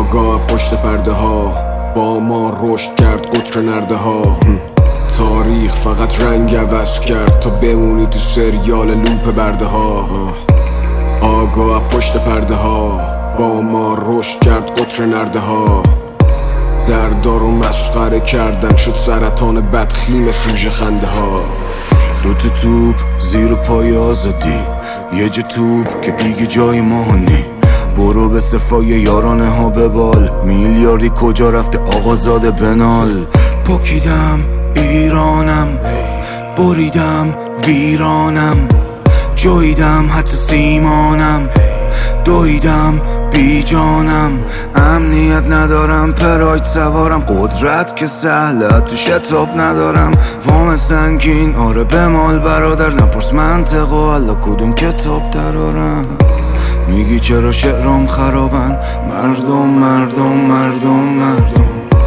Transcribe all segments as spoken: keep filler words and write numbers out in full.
آگاه پشت پرده ها با ما رشد کرد قطر نرده ها. تاریخ فقط رنگ عوض کرد تا بمونی تو سریال لوپ برده ها. آگاه پشت پرده ها با ما رشد کرد قطر نرده ها. در دارو مسخره کردن شد سرطان بدخیم سوژه خنده ها. دوتا توپ زیر پای آزادی، یه جا توپ که دیگه جای ما نی. برو به صفای یارانه ها ببال، میلیاردی کجا رفته آقازاده بنال. پاکیدم ایرانم، بریدم ویرانم، جاییدم حتی سیمانم، دویدم بی جانم. امنیت ندارم، پراید سوارم، قدرت که سهله تو شتاب ندارم. وام سنگین آره بمال برادر، نپرس منطق و حالا کدوم کتاب درارم. میگی چرا شعرام خرابن، مردم مردم مردم مردم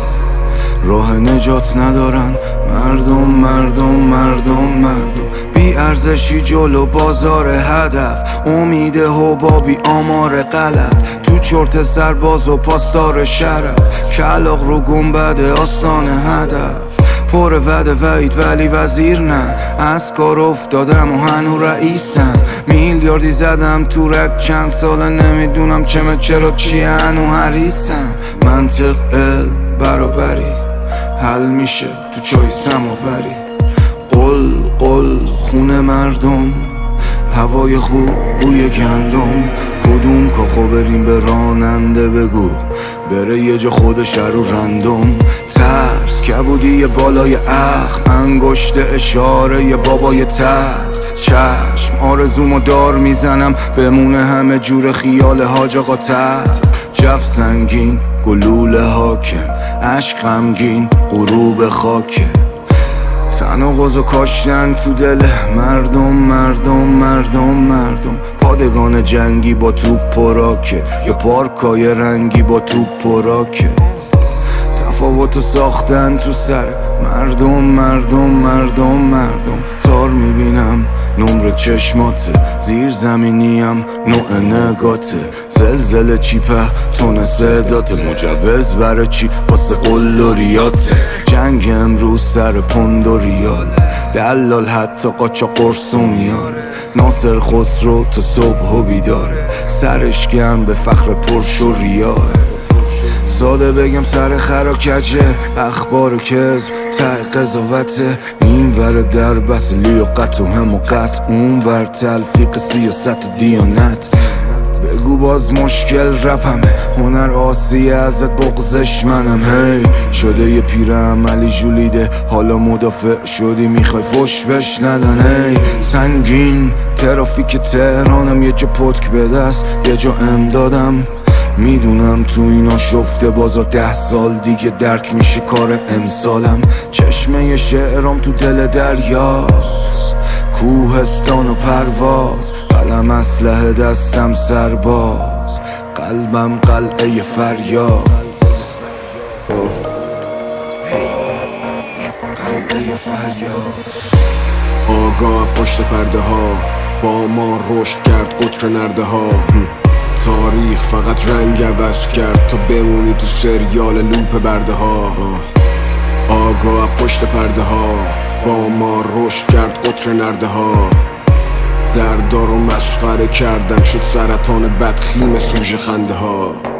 راه نجات ندارن. مردم مردم مردم مردم بی ارزشی جلو بازار هدف، امید حبابی آمار غلط، تو چرت سرباز و پاسدار شرف، کلاغ رو گنبد آستان هدف. پر وعده وعید ولی وزیر نه، از کار افتادم و هنو رئیسم. میلیاردی زدم تو رک چند ساله، نمیدونم چمه چرا چیه هنو حریصم. منطق ال برابری حل میشه تو چای سماوری. قل قل خونه مردم، هوای خوب بوی گندم. کدوم کاخو بریم به راننده بگو بره یه جا خودش رو رندم. ترس کبودی بالای اخم، انگشت اشاره یه بابای تخت. چشم آرزومو دار میزنم، بمونه همه جور خیال حاج آقا تحت. جف سنگین گلوله حاکم، عشق غمگین غروب خاکه. تناقض و کاشتن تو دل مردم مردم مردم مردم. پادگان جنگی با توپ و راکت، یا پارکای رنگی با توپ و راکت. تفاوتو ساختن تو سر مردم مردم مردم مردم. تار میبینم نمر چشماته، زیر زمینیم نوع نگاته. زلزله چیپه تون صداته، مجوز برای چی واسه قل و ریاته. جنگ امروز سر پوند و ریاله، دلال حتی قاچا قرص و میاره. ناصر خسرو تا صبح و بیداره، سرش گرم به فخر پرش و ریاه. ساده بگم سر خرا کجه، اخبار کذب ته قضاوته. این ور در بس لیاقت و حماقت، اون ور تلفیق سیاست دیانت. بگو باز مشکل رپمه، هنر آسیه ازت بغزش منم. هی شده یه پیر عملی جولیده، حالا مدافع شدی میخوای فش بش ندن. هی سنگین ترافیک تهرانم، یه جا پتک به دست یه جا امدادم. میدونم تو اینا شفته بازار، ده سال دیگه درک میشه کار امسالم. چشمه شعرام تو دل دریاست، کوهستان و پرواز. قلم اسلحه دستم سرباز، قلبم قلعه فریاد. قلعه فریاد. آگاه پشت پرده ها با ما رشد کرد قطر نرده ها. تاریخ فقط رنگ عوض کرد تا بمونی تو سریال لوپ برده ها. آگاه پشت پرده ها با ما رشد کرد قطر نرده ها. در دارو مسخره کردن شد سرطان بدخیم سوژه خنده ها.